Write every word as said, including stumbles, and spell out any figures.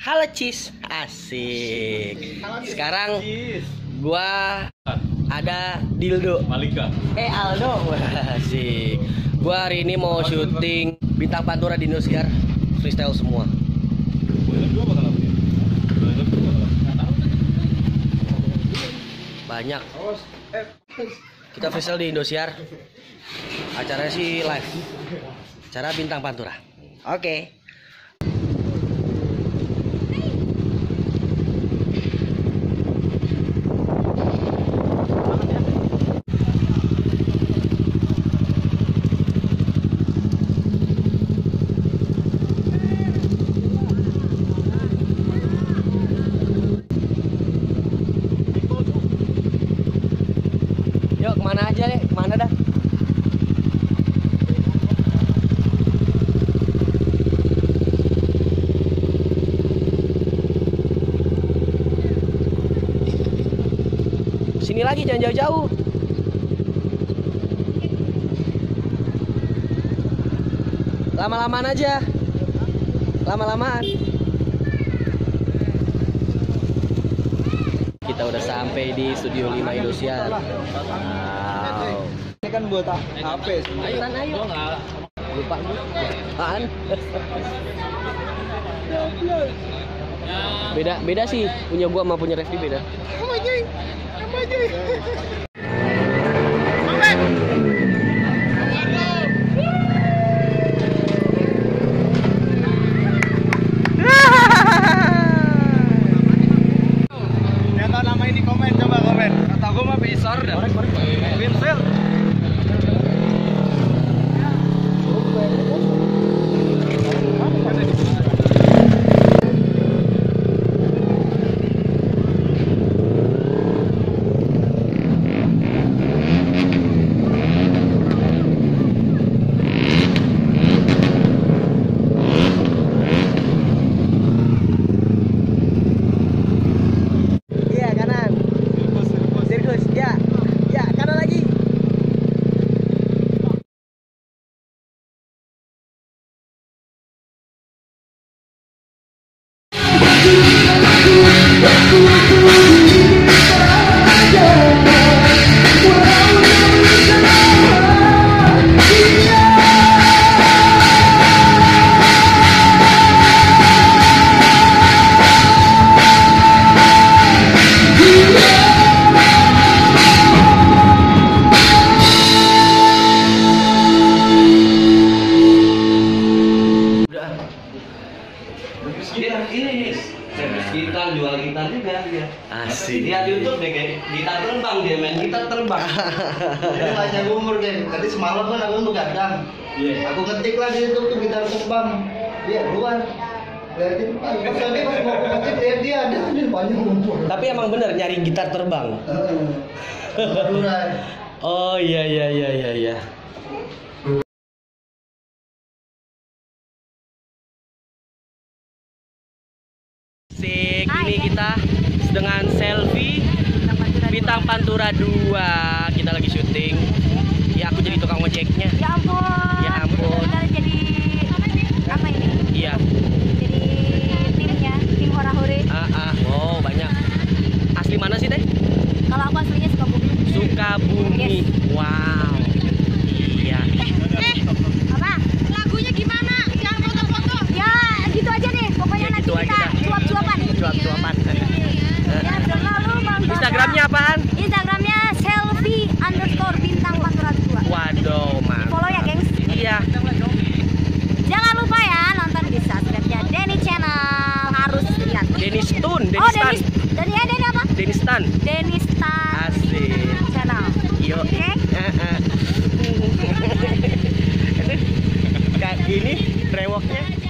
Halo Cis, asik. Sekarang gua ada Dildo Malika. Eh Aldo, asik. Gua hari ini mau syuting Bintang Pantura di Indosiar, freestyle semua. Banyak. Kita freestyle di Indosiar. Acaranya sih live. Acara Bintang Pantura. Oke. Okay. Yuk kemana aja deh, kemana dah? Sini lagi, jangan jauh-jauh. Lama-lamaan aja. Lama-lamaan. Kita udah sampai di Studio lima Indosiar. Wow. Ini kan buat H P. Ayo, ayo. Lupa gue. Apaan? Beda, beda sih. Punya gua sama punya Refdi beda. Apa aja? Apa aja? Yang tahu nama ini komen, coba komen. Kata gua mah Bisor dah. Vincel. Ini servis gitar, jual gitar juga dia. Asik. Dia di YouTube deh kayak gitar terbang, dia main gitar terbang. Ini panjang umur deh. Tadi semalam kan aku begadang. Iya. Aku ketik lah di YouTube tuh gitar terbang. Dia keluar. Lihatin pas tadi pas mau aku ketik dia dia ada di panjang umur. Tapi emang bener nyari gitar terbang. Heeh. Oh iya iya iya iya iya. Sik, ini kita dengan selfie Bintang Pantura dua. Kita lagi syuting. Ya aku jadi tukang ojeknya. Ya ampun. Ya ampun. Kita jadi apa ini? Iya. Jadi timnya, tim hora-huri. Ah ah. Oh, banyak. Asli mana sih, Teh? Kalau aku aslinya Sukabumi. Sukabumi. Yes. Wow. Iya. Apa? Lagunya gimana? Jangan foto-foto. Ya, gitu aja deh. Pokoknya Ya, nanti gitu kita aja. cuap-cuapan. Cuap-cuapan. Ya, selalu bangga. Instagramnya apaan? Instagramnya selfie underscore bintang pantura dua. Waduh, mantap. Follow ya, gengs. Iya. Jangan lupa ya nonton di subscribe-nya Denny Channel. Harus lihat. Denny Stun, Denny Oh, Stan. Denny. Denny ya, Denny apa? Denny Stan. Denny Stan Asik. Channel. Yo. Oke. Kayak gini brewoknya.